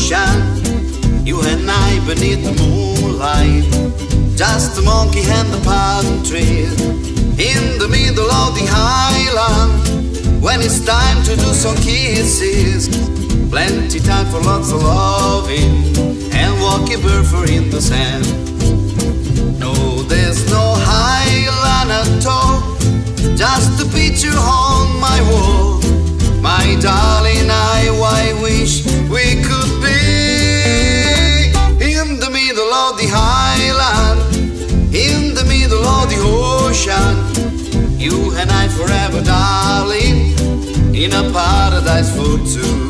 ocean, you and I beneath the moonlight, just a monkey and the palm tree, in the middle of the highland, when it's time to do some kisses, plenty time for lots of loving, and walking barefoot in the sand. No, there's no highland at all, just a picture on my wall. My darling, I wish we could be in the middle of the highland, in the middle of the ocean, you and I forever, darling, in a paradise for two.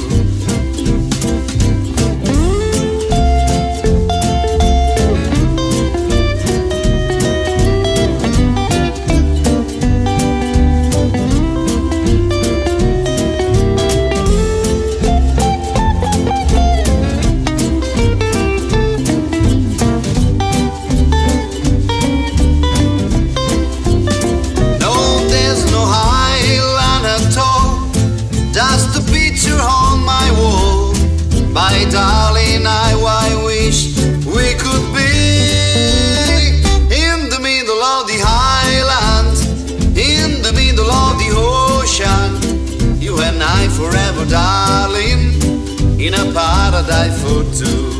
Just a picture on my wall. My darling, I wish we could be in the middle of the highlands, in the middle of the ocean, you and I forever, darling, in a paradise for two.